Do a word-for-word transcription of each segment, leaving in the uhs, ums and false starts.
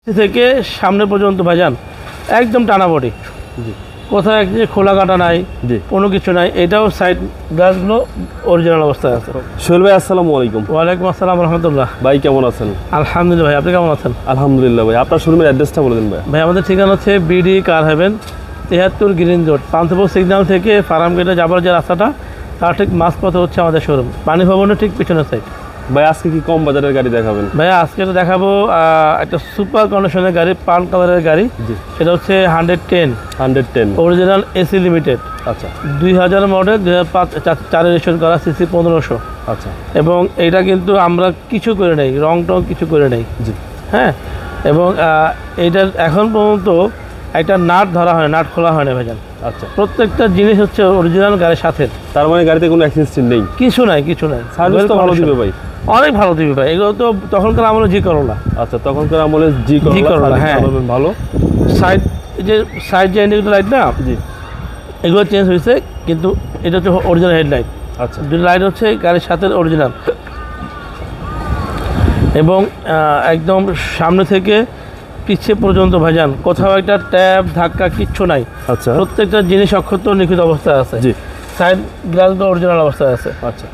থেকে সামনে পর্যন্ত ভাইজান একদম টানা বডি, কোথাও এক যে খোলা কাটা নাই, কোনো কিছু নাই। এটাও সাইড গ্লাসগুলো অরিজিনাল অবস্থায় আছে। সোহেল ভাই আসসালামু আলাইকুম। ওয়ালাইকুম আসসালাম রহমতুল্লাহ। ভাই কেমন আছেন? আলহামদুলিল্লাহ ভাই, আপনি কেমন আছেন? আলহামদুলিল্লাহ ভাই। আপনার শোরুমের অ্যাড্রেসটা বলে দিন ভাই। ভাই আমাদের ঠিকানা হচ্ছে বিডি কার হেভেন, তেহাত্তর গ্রিন রোড, পান্থপথ সিগন্যাল থেকে ফার্মগেটে যাবার যে রাস্তাটা তার ঠিক মাঝপথে হচ্ছে আমাদের শোরুম, পানি ভবনের ঠিক পিছনের সাইড। ভাই আজকে কি কম বাজারের গাড়ি দেখাবেন? ভাই আজকে তো দেখাবো একটা সুপার কন্ডিশনের গাড়ি, পার্ল কালারের গাড়ি। সেটা হচ্ছে hundred ten hundred ten original AC limited. আচ্ছা, দুই হাজার মডেল, দুই হাজার পাঁচ চারে রেজিস্ট্রেশন করা, সিসি পনেরোশো। আচ্ছা, এবং এইটা কিন্তু আমরা কিছু করে নেই, রং টং কিছু করে নেই। জি হ্যাঁ, এবং এইটার এখন পর্যন্ত একটা নাট ধরা হয়, নাট খোলা হয় না ভাইজান। আচ্ছা, প্রত্যেকটা জিনিস হচ্ছে অরিজিনাল গাড়ির সাথে। তার মানে গাড়িতে কোনো অ্যাক্সিডেন্ট নেই? কিছু নাই, কিছু নাই। সার্ভিস তো ভালো দিবে ভাই? অনেক ভালো দিবে ভাই। এগুলো তো তখনকার আমলে জি করোলা। আচ্ছা, তখনকার আমলে জি করোলা, হ্যাঁ ভালো। সাইড যে সাইড যে ইন্ডিকেটর লাইট না, জি এগুলো চেঞ্জ হয়েছে, কিন্তু এটা হচ্ছে অরিজিনাল হেডলাইট। আচ্ছা, দুটো লাইট হচ্ছে গাড়ির সাথে অরিজিনাল। এবং একদম সামনে থেকে পিছিয়ে পর্যন্ত ভাইজান কোথাও একটা ট্যাপ ধাক্কা কিচ্ছু নাই। আচ্ছা, প্রত্যেকটা জিনিস অক্ষত নিখুঁত অবস্থায় আছে। জি, সাইড গ্লাসগুলো অরিজিনাল অবস্থায় আছে। আচ্ছা,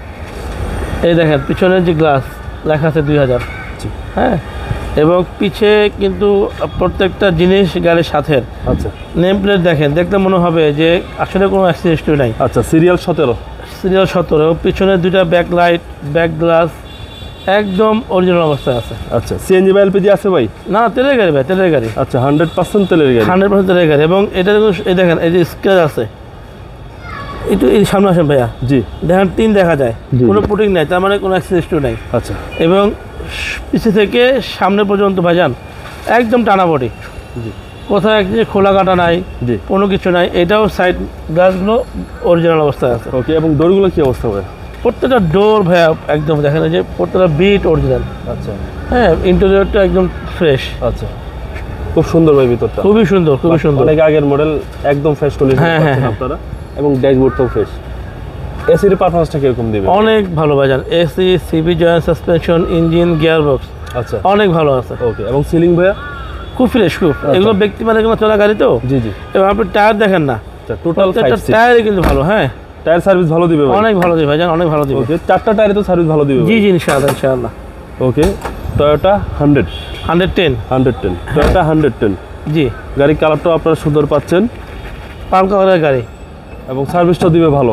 এই দেখেন পিছনের যে গ্লাস লেখা আছে দুই হাজার। হ্যাঁ, এবং পিছে কিন্তু প্রত্যেকটা জিনিস গাড়ির সাথে। আচ্ছা, নেম প্লেট দেখেন, দেখতে মনে হবে যে আসলে কোনো অ্যাক্সিডেন্ট নাই। আচ্ছা, সিরিয়াল সতেরো, সিরিয়াল সতেরো। পিছনে দুইটা ব্যাক লাইট, ব্যাক গ্লাস একদম অরিজিনাল অবস্থায় আছে। আচ্ছা, সিএনজি বা এলপিজি আছে ভাই? না, তেলের গাড়ি ভাই, তেলের গাড়ি। আচ্ছা, হান্ড্রেড পার্সেন্ট তেলের গাড়ি, হান্ড্রেড পার্সেন্ট তেলের গাড়ি। এবং এটা এই দেখেন, এই যে স্ক্র্যাচ আছে, একটু এই সামনে আসেন ভাইয়া, জি দেখেন টিন দেখা যায়, কোনো পুটিং নাই, তার মানে কোনো অ্যাক্সিডেন্ট নাই। আচ্ছা, এবং পিছে থেকে সামনে পর্যন্ত ভাইজান একদম টানা বডি, জি কোথাও এক যে খোলা কাটা নাই, জি কোনো কিছু নাই। এটাও সাইড গ্লাসগুলো অরিজিনাল অবস্থায় আছে। ওকে, এবং ডোরগুলো কি অবস্থা ভাই? প্রত্যেকটা ডোর ভাইয়া একদম দেখেন যে প্রত্যেকটা বিট অরিজিনাল। আচ্ছা, হ্যাঁ, ইন্টেরিয়রটা একদম ফ্রেশ। আচ্ছা, খুব সুন্দর ভাই, ভিতরটা খুবই সুন্দর, খুবই সুন্দর, অনেক আগের মডেল, একদম ফ্রেশ কন্ডিশন আপনারা। এবং ড্যাশবোর্ডটাও ফ্রেশ। এসির পারফরম্যান্সটা কিরকম দিবে? অনেক ভালো ভাইজান। AC, CV joint, suspension, engine, gear box, আচ্ছা অনেক ভালো আছে। ওকে, এবং সিলিং ভাইয়া খুব ফ্রেশ, খুব। এগুলো ব্যক্তি মানে কোনো চলা গাড়ি তো, জি জি। এবং আপনি টায়ার দেখেন না, টোটাল টায়ারই কিন্তু ভালো। হ্যাঁ, টায়ার সার্ভিস ভালো দিবে, অনেক ভালো দিবে ভাইজান, অনেক ভালো দিবে। ওকে, চারটা টায়ারে তো সার্ভিস ভালো দিবে? জি জি, ইনশাআল্লাহ ইনশাআল্লাহ। Okay, Toyota hundred hundred ten hundred ten Toyota hundred ten জি। গাড়ির কালারটাও আপনারা সুন্দর পাচ্ছেন, পার্ল কালারের গাড়ি, এবং সার্ভিসটাও দিবে ভালো।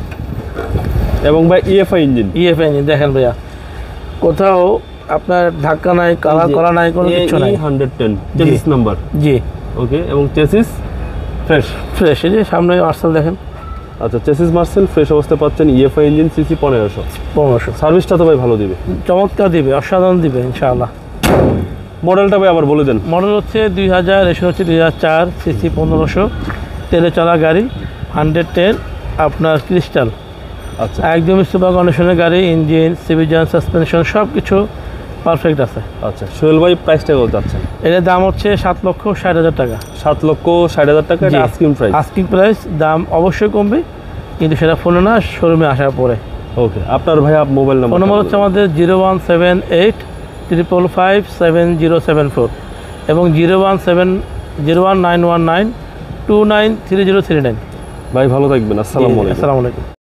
এবং ভাই ইএফআই ইঞ্জিন, ইএফআই ইঞ্জিন দেখেন ভাইয়া, কোথাও আপনার ধাক্কা নাই, কালার করা নাই, কোনো কিছু নাই। হান্ড্রেড টেন চেসিস নাম্বার, জি ওকে, এবং চেসিস ফ্রেশ ফ্রেশ। এই যে সামনে মার্সেল দেখেন। আচ্ছা, চেসিস মার্সেল ফ্রেশ অবস্থায় পাচ্ছেন। ইএফআই ইঞ্জিন, সিসি পনেরোশো পনেরোশো সার্ভিসটা তো ভাই ভালো দিবে, চমৎকার দিবে, অসাধারণ দিবে ইনশাআল্লাহ। মডেলটা ভাই আবার বলে দেন। মডেল হচ্ছে দুই হাজার, রেশন হচ্ছে দুই হাজার চার, সিসি পনেরোশো, তেলে চলা গাড়ি, হান্ড্রেড টেন আপনার ক্রিস্টাল। আচ্ছা, একদমই সুপার কন্ডিশনের গাড়ি, ইঞ্জিন, সিভিজন, সাসপেনশন সব কিছু পারফেক্ট আছে। আচ্ছা, সোহেল ভাই প্রাইসটা কত যাচ্ছেন? এর দাম হচ্ছে সাত লক্ষ ষাট হাজার টাকা। সাত লক্ষ ষাট হাজার টাকা আস্কিং প্রাইস। আস্কিং প্রাইস, দাম অবশ্যই কমবে, কিন্তু সেটা ফোনে না, শোরুমে আসার পরে। ওকে, আপনার ভাই মোবাইল নাম্বার? নম্বর হচ্ছে আমাদের zero one seven eight triple five seven zero seven four এবং zero one seven zero one nine one nine two nine three zero three nine. ভাই ভালো থাকবেন, আসসালামু আলাইকুম। আসসালামু আলাইকুম।